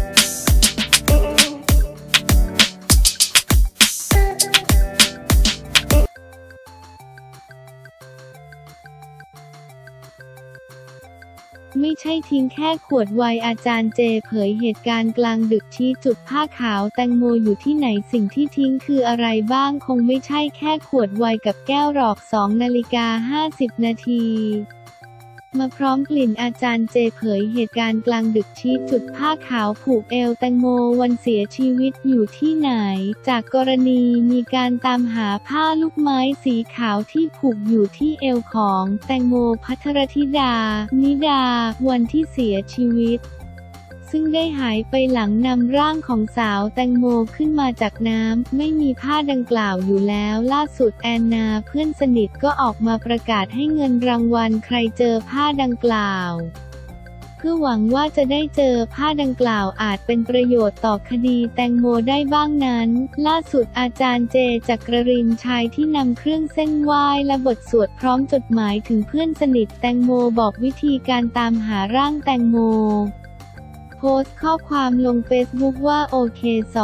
ไม่ใช่ทิ้งแค่ขวดไวน์อาจารย์เจเผยเหตุการณ์กลางดึกชี้จุดผ้าขาวแตงโมอยู่ที่ไหนสิ่งที่ทิ้งคืออะไรบ้างคงไม่ใช่แค่ขวดไวน์กับแก้วหรอก2:50 นาทีมาพร้อมกลิ่นอาจารย์เจเผยเหตุการณ์กลางดึกชี้จุดผ้าขาวผูกเอวแตงโมวันเสียชีวิตอยู่ที่ไหนจากกรณีมีการตามหาผ้าลูกไม้สีขาวที่ผูกอยู่ที่เอวของแตงโมภัทรธิดานิดาวันที่เสียชีวิตซึ่งได้หายไปหลังนำร่างของสาวแตงโมขึ้นมาจากน้ำไม่มีผ้าดังกล่าวอยู่แล้วล่าสุดแอนนาเพื่อนสนิทก็ออกมาประกาศให้เงินรางวัลใครเจอผ้าดังกล่าวเพื่อหวังว่าจะได้เจอผ้าดังกล่าวอาจเป็นประโยชน์ต่อคดีแตงโมได้บ้างนั้นล่าสุดอาจารย์เจจักรินทร์ชายที่นำเครื่องเส้นไหว้และบทสวดพร้อมจดหมายถึงเพื่อนสนิทแตงโมบอกวิธีการตามหาร่างแตงโมโพสต์ข้อความลงเฟซบุ๊กว่าโอเค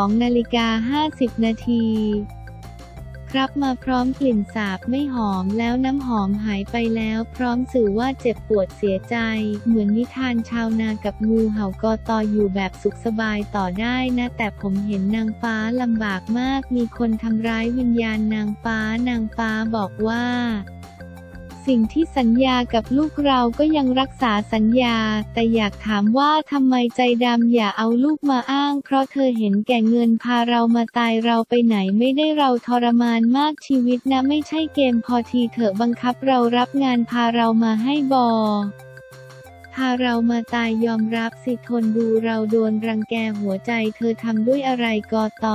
2:50 นาทีครับมาพร้อมกลิ่นสาบไม่หอมแล้วน้ำหอมหายไปแล้วพร้อมสื่อว่าเจ็บปวดเสียใจเหมือนนิทานชาวนากับงูเห่ากตอยู่แบบสุขสบายต่อได้นะแต่ผมเห็นนางฟ้าลำบากมากมีคนทำร้ายวิญญาณนางฟ้าบอกว่าสิ่งที่สัญญากับลูกเราก็ยังรักษาสัญญาแต่อยากถามว่าทำไมใจดำอย่าเอาลูกมาอ้างเพราะเธอเห็นแก่เงินพาเรามาตายเราไปไหนไม่ได้เราทรมานมากชีวิตนะไม่ใช่เกมพอทีเถอะบังคับเรารับงานพาเรามาให้พาเรามาตายยอมรับสิทนดูเราโดนรังแกหัวใจเธอทำด้วยอะไรกต.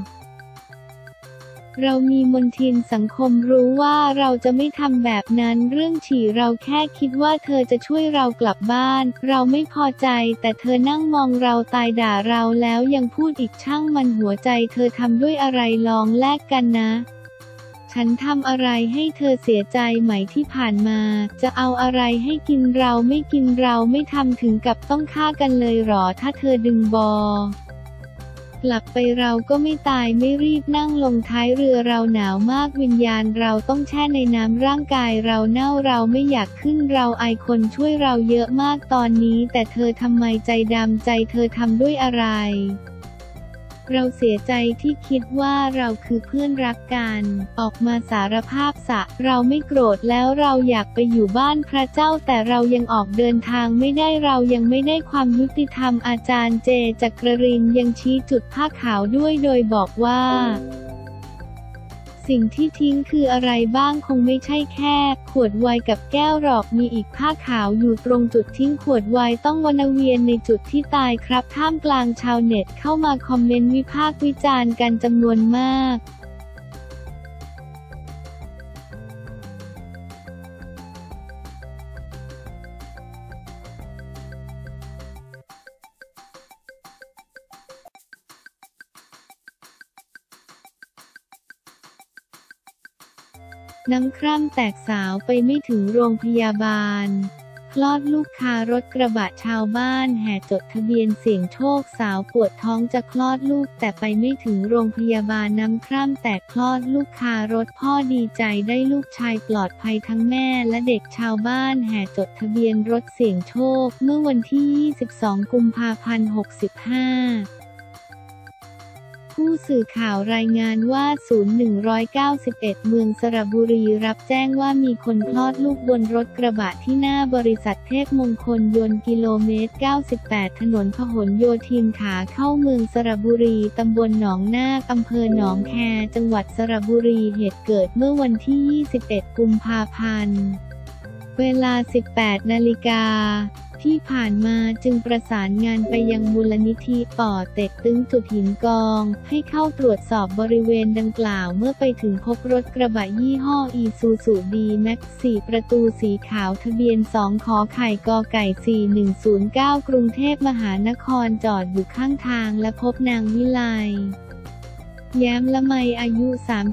เรามีมนทินสังคมรู้ว่าเราจะไม่ทำแบบนั้นเรื่องฉี่เราแค่คิดว่าเธอจะช่วยเรากลับบ้านเราไม่พอใจแต่เธอนั่งมองเราตายด่าเราแล้วยังพูดอีกช่างมันหัวใจเธอทำด้วยอะไรลองแลกกันนะฉันทำอะไรให้เธอเสียใจไหมที่ผ่านมาจะเอาอะไรให้กินเราไม่กินเราไม่ทำถึงกับต้องฆ่ากันเลยหรอถ้าเธอดึงกลับไปเราก็ไม่ตายไม่รีบนั่งลงท้ายเรือเราหนาวมากวิญญาณเราต้องแช่ในน้ำร่างกายเราเน่าเราไม่อยากขึ้นเราไอคนช่วยเราเยอะมากตอนนี้แต่เธอทำไมใจดำใจเธอทำด้วยอะไรเราเสียใจที่คิดว่าเราคือเพื่อนรักกันออกมาสารภาพซะเราไม่โกรธแล้วเราอยากไปอยู่บ้านพระเจ้าแต่เรายังออกเดินทางไม่ได้เรายังไม่ได้ความยุติธรรมอาจารย์เจจักรินทร์ยังชี้จุดผ้าขาวด้วยโดยบอกว่าสิ่งที่ทิ้งคืออะไรบ้างคงไม่ใช่แค่ขวดไวน์กับแก้วหรอกมีอีกผ้าขาวอยู่ตรงจุดทิ้งขวดไวน์ต้องวนเวียนในจุดที่ตายครับท่ามกลางชาวเน็ตเข้ามาคอมเมนต์วิพากษ์วิจารณ์กันจำนวนมากน้ำคร่ำแตกสาวไปไม่ถึงโรงพยาบาลคลอดลูกคารถกระบะชาวบ้านแห่จดทะเบียนเสี่ยงโชคสาวปวดท้องจะคลอดลูกแต่ไปไม่ถึงโรงพยาบาลน้ำคร่ำแตกคลอดลูกคารถพ่อดีใจได้ลูกชายปลอดภัยทั้งแม่และเด็กชาวบ้านแห่จดทะเบียนรถเสี่ยงโชคเมื่อวันที่ 22 กุมภาพันธ์ 65ผู้สื่อข่าวรายงานว่า0191เมืองสระบุรีรับแจ้งว่ามีคนคลอดลูกบนรถกระบะที่หน้าบริษัทเทพมงคลยนต์กิโลเมตร 98 ถนนพหลโยธินขาเข้าเมืองสระบุรีตำบลหนองนาคอำเภอหนองแคจังหวัดสระบุรีเหตุเกิดเมื่อวันที่ 21 กุมภาพันธ์ เวลา 18 นาฬิกาที่ผ่านมาจึงประสานงานไปยังมูลนิธิป่อเต็กตึงจุดหินกองให้เข้าตรวจสอบบริเวณดังกล่าวเมื่อไปถึงพบรถกระบะยี่ห้ออีซูซูดีแม็กซ์4ประตูสีขาวทะเบียน2ขอไข่กไก่4109กรุงเทพมหานครจอดอยู่ข้างทางและพบนางวิไลแย้มละไมอายุ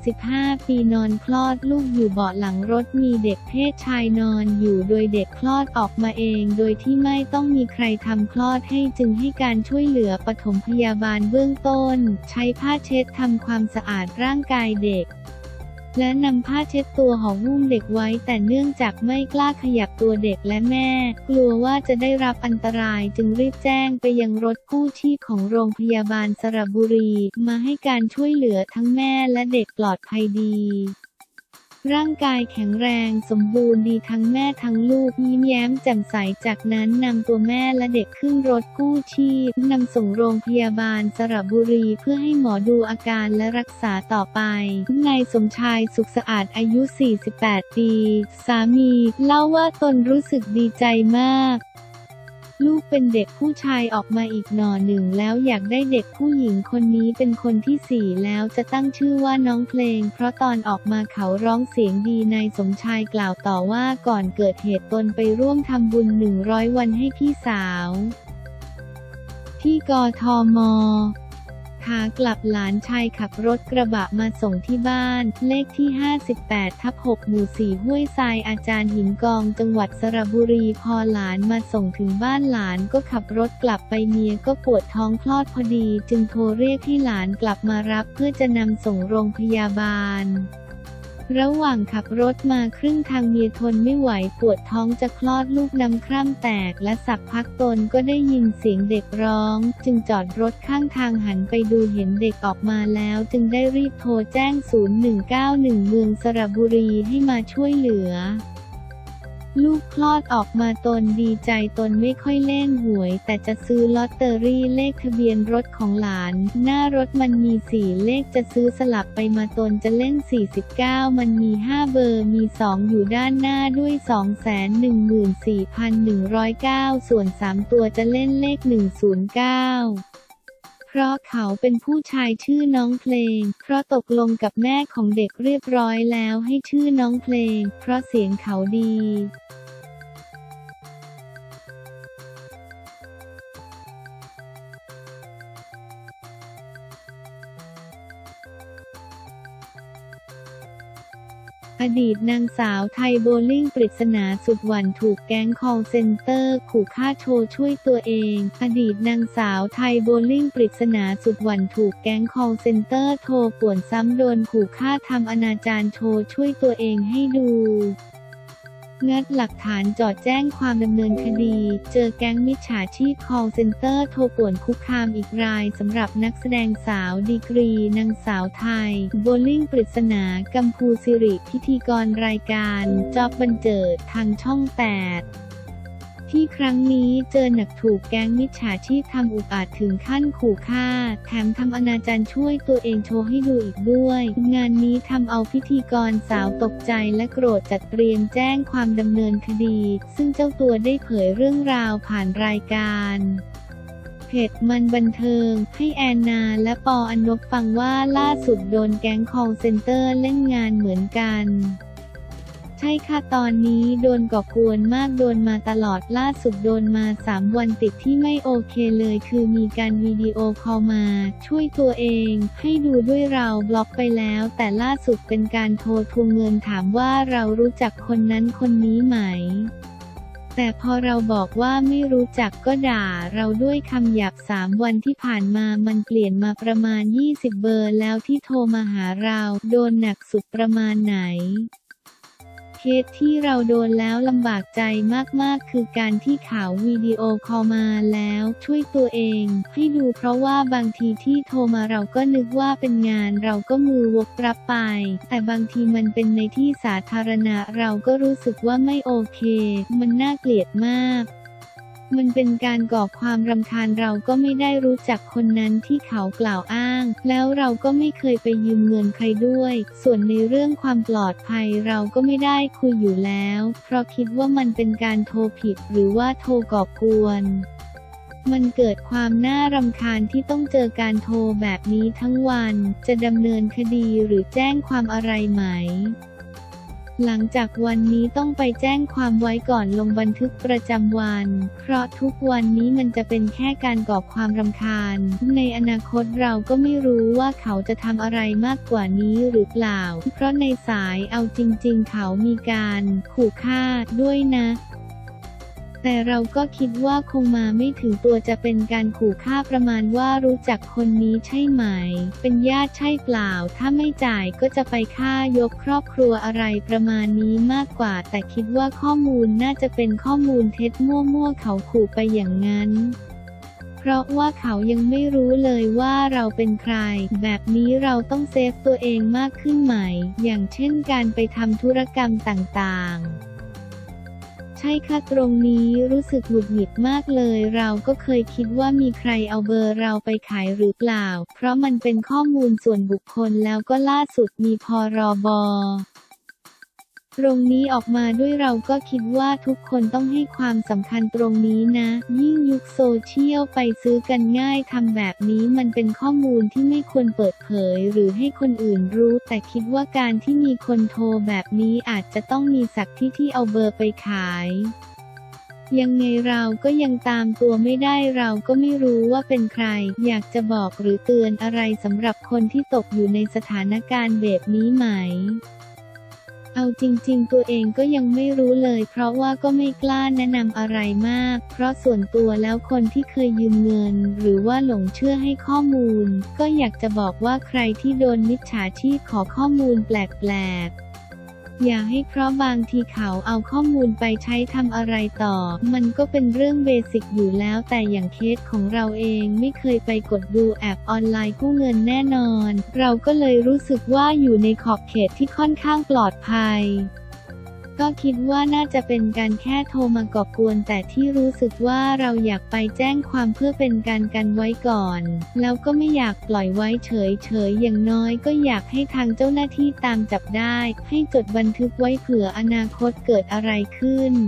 35 ปีนอนคลอดลูกอยู่เบาะหลังรถมีเด็กเพศชายนอนอยู่โดยเด็กคลอดออกมาเองโดยที่ไม่ต้องมีใครทำคลอดให้จึงให้การช่วยเหลือปฐมพยาบาลเบื้องต้นใช้ผ้าเช็ดทำความสะอาดร่างกายเด็กและนำผ้าเช็ดตัวห่อหุ้มเด็กไว้แต่เนื่องจากไม่กล้าขยับตัวเด็กและแม่กลัวว่าจะได้รับอันตรายจึงรีบแจ้งไปยังรถกู้ชีพของโรงพยาบาลสระบุรีมาให้การช่วยเหลือทั้งแม่และเด็กปลอดภัยดีร่างกายแข็งแรงสมบูรณ์ดีทั้งแม่ทั้งลูกยิ้มแย้มแจ่มใสจากนั้นนำตัวแม่และเด็กขึ้นรถกู้ชีพนำส่งโรงพยาบาลสระบุรีเพื่อให้หมอดูอาการและรักษาต่อไปนายสมชายสุขสะอาดอายุ 48 ปีสามีเล่าว่าตนรู้สึกดีใจมากลูกเป็นเด็กผู้ชายออกมาอีกหน่อหนึ่งแล้วอยากได้เด็กผู้หญิงคนนี้เป็นคนที่ 4แล้วจะตั้งชื่อว่าน้องเพลงเพราะตอนออกมาเขาร้องเสียงดีนายสมชายกล่าวต่อว่าก่อนเกิดเหตุตนไปร่วมทำบุญ100 วันให้พี่สาวที่กทม.ขากลับหลานชายขับรถกระบะมาส่งที่บ้านเลขที่ 58/6 หมู่ 4 ห้วยทรายอาจารย์หินกองจังหวัดสระบุรีพอหลานมาส่งถึงบ้านหลานก็ขับรถกลับไปเมียก็ปวดท้องคลอดพอดีจึงโทรเรียกให้หลานกลับมารับเพื่อจะนำส่งโรงพยาบาลระหว่างขับรถมาครึ่งทางเมียทนไม่ไหวปวดท้องจะคลอดลูกน้ำคร่ำแตกและสักพักตนก็ได้ยินเสียงเด็กร้องจึงจอดรถข้างทางหันไปดูเห็นเด็กออกมาแล้วจึงได้รีบโทรแจ้ง0191เมืองสระบุรีให้มาช่วยเหลือลูกคลอดออกมาตนดีใจตนไม่ค่อยเล่นหวยแต่จะซื้อลอตเตอรี่เลขทะเบียนรถของหลานหน้ารถมันมี4เลขจะซื้อสลับไปมาตนจะเล่น49มันมี5เบอร์มี2อยู่ด้านหน้าด้วย 214,109 ส่วน3ตัวจะเล่นเลข109เพราะเขาเป็นผู้ชายชื่อน้องเพลงเพราะตกลงกับแม่ของเด็กเรียบร้อยแล้วให้ชื่อน้องเพลงเพราะเสียงเขาดีอดีตนางสาวไทยโบลิ่งปริศนาสุดหวั่นถูกแก๊งคอลเซ็นเตอร์ขู่ฆ่าโชว์ช่วยตัวเองอดีตนางสาวไทยโบลิ่งปริศนาสุดหวั่นถูกแก๊งคอลเซ็นเตอร์โทรป่วนซ้ำโดนขู่ฆ่าทำอนาจารโชว์ช่วยตัวเองให้ดูงัดหลักฐานจอดแจ้งความดำเนินคดีเจอแก๊งมิจฉาชีพ call center โทรป่วนคุกคามอีกรายสำหรับนักแสดงสาวดีกรีนางสาวไทยโบลิ่งปริศนากัมพูสิริพิธีกรรายการจอบบันเจิดทางช่อง 8ที่ครั้งนี้เจอหนักถูกแก๊งมิจฉาชีพทำอุกอาจถึงขั้นขู่ฆ่าแถมทำอนาจารช่วยตัวเองโชว์ให้ดูอีกด้วยงานนี้ทำเอาพิธีกรสาวตกใจและโกรธจัดเตรียมแจ้งความดำเนินคดีซึ่งเจ้าตัวได้เผยเรื่องราวผ่านรายการเพจมันบันเทิงให้แอนนาและปออนบฟังว่าล่าสุดโดนแก๊ง call center เล่นงานเหมือนกันใช่ค่ะตอนนี้โดนก่อกวนมากโดนมาตลอดล่าสุดโดนมา3 วันติดที่ไม่โอเคเลยคือมีการวิดีโอคอลมาช่วยตัวเองให้ดูด้วยเราบล็อกไปแล้วแต่ล่าสุดเป็นการโทรทวงเงินถามว่าเรารู้จักคนนั้นคนนี้ไหมแต่พอเราบอกว่าไม่รู้จักก็ด่าเราด้วยคำหยาบ3 วันที่ผ่านมามันเปลี่ยนมาประมาณ20เบอร์แล้วที่โทรมาหาเราโดนหนักสุดประมาณไหนเคสที่เราโดนแล้วลำบากใจมากๆคือการที่ข่าววิดีโอคอลมาแล้วช่วยตัวเองให้ดูเพราะว่าบางทีที่โทรมาเราก็นึกว่าเป็นงานเราก็มือวกรับไปแต่บางทีมันเป็นในที่สาธารณะเราก็รู้สึกว่าไม่โอเคมันน่าเกลียดมากมันเป็นการก่อความรำคาญเราก็ไม่ได้รู้จักคนนั้นที่เขากล่าวอ้างแล้วเราก็ไม่เคยไปยืมเงินใครด้วยส่วนในเรื่องความปลอดภัยเราก็ไม่ได้คุยอยู่แล้วเพราะคิดว่ามันเป็นการโทรผิดหรือว่าโทรก่อกวนมันเกิดความน่ารำคาญที่ต้องเจอการโทรแบบนี้ทั้งวันจะดำเนินคดีหรือแจ้งความอะไรไหมหลังจากวันนี้ต้องไปแจ้งความไว้ก่อนลงบันทึกประจำวัน เพราะทุกวันนี้มันจะเป็นแค่การก่อความรำคาญ ในอนาคตเราก็ไม่รู้ว่าเขาจะทำอะไรมากกว่านี้หรือเปล่า เพราะในสายเอาจริงๆเขามีการขู่ฆ่าด้วยนะแต่เราก็คิดว่าคงมาไม่ถึงตัวจะเป็นการขู่ฆ่าประมาณว่ารู้จักคนนี้ใช่ไหมเป็นญาติใช่เปล่าถ้าไม่จ่ายก็จะไปฆ่ายกครอบครัวอะไรประมาณนี้มากกว่าแต่คิดว่าข้อมูลน่าจะเป็นข้อมูลเท็จมั่วๆเขาขู่ไปอย่างนั้นเพราะว่าเขายังไม่รู้เลยว่าเราเป็นใครแบบนี้เราต้องเซฟตัวเองมากขึ้นไหมอย่างเช่นการไปทำธุรกรรมต่างๆใช่ค่ะตรงนี้รู้สึกหงุดหงิดมากเลยเราก็เคยคิดว่ามีใครเอาเบอร์เราไปขายหรือเปล่าเพราะมันเป็นข้อมูลส่วนบุคคลแล้วก็ล่าสุดมีพรบ.ตรงนี้ออกมาด้วยเราก็คิดว่าทุกคนต้องให้ความสำคัญตรงนี้นะยิ่งยุคโซเชียลไปซื้อกันง่ายทำแบบนี้มันเป็นข้อมูลที่ไม่ควรเปิดเผยหรือให้คนอื่นรู้แต่คิดว่าการที่มีคนโทรแบบนี้อาจจะต้องมีสักที่เอาเบอร์ไปขายยังไงเราก็ยังตามตัวไม่ได้เราก็ไม่รู้ว่าเป็นใครอยากจะบอกหรือเตือนอะไรสำหรับคนที่ตกอยู่ในสถานการณ์แบบนี้ไหมเอาจริงๆตัวเองก็ยังไม่รู้เลยเพราะว่าก็ไม่กล้าแนะนำอะไรมากเพราะส่วนตัวแล้วคนที่เคยยืมเงินหรือว่าหลงเชื่อให้ข้อมูลก็อยากจะบอกว่าใครที่โดนมิจฉาชีพขอข้อมูลแปลกๆอย่าให้เพราะบางทีเขาเอาข้อมูลไปใช้ทำอะไรต่อมันก็เป็นเรื่องเบสิกอยู่แล้วแต่อย่างเคสของเราเองไม่เคยไปกดดูแอปออนไลน์กู้เงินแน่นอนเราก็เลยรู้สึกว่าอยู่ในขอบเขตที่ค่อนข้างปลอดภัยก็คิดว่าน่าจะเป็นการแค่โทรมาก่อกวนแต่ที่รู้สึกว่าเราอยากไปแจ้งความเพื่อเป็นการกันไว้ก่อนแล้วก็ไม่อยากปล่อยไว้เฉยๆอย่างน้อยก็อยากให้ทางเจ้าหน้าที่ตามจับได้ให้จดบันทึกไว้เผื่ออนาคตเกิดอะไรขึ้น